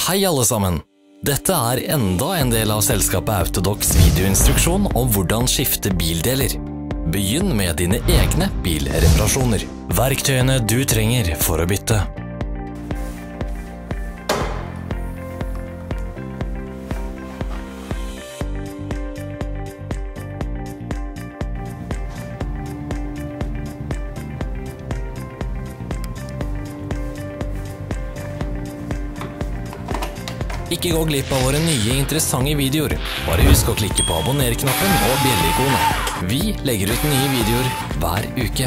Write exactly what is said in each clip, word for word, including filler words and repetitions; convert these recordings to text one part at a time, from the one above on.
Hei alle sammen! Dette er enda en del av selskapet Autodox videoinstruksjon om hvordan skifte bildeler. Begynn med dine egne bilreparasjoner. Verktøyene du trenger for å bytte. Ikke gå glipp av våre nye interessante videoer. Bare husk å klikke på abonner-knappen og bjelle-ikonet. Vi legger ut nye videoer hver uke.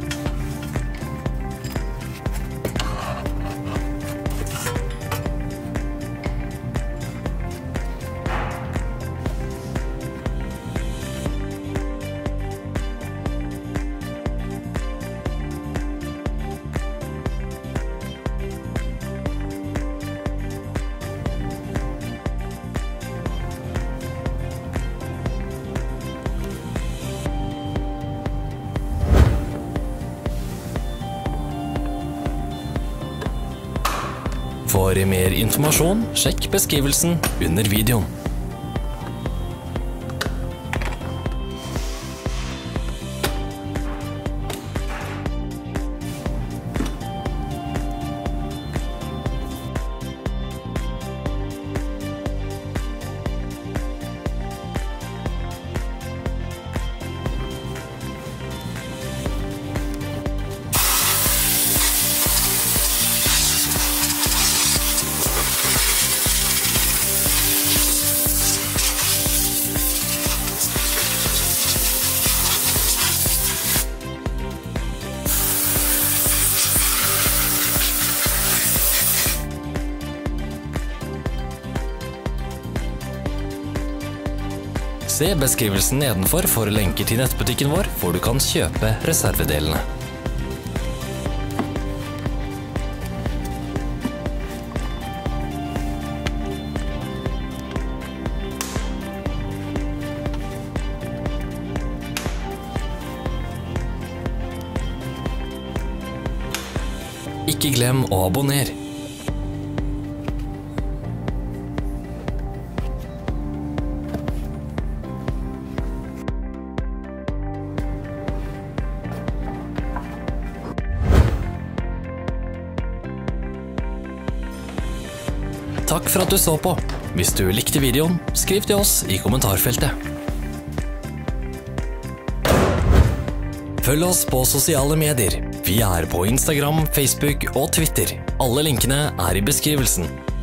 For mer informasjon, sjekk beskrivelsen under videoen. Se beskrivelsen nedenfor for lenker til nettbutikken vår, hvor du kan kjøpe reservedelene. Ikke glem å abonnere. Takk for at du så på. Hvis du likte videoen, skriv til oss i kommentarfeltet. Følg oss på sosiale medier. Vi er på Instagram, Facebook og Twitter. Alle linkene er i beskrivelsen.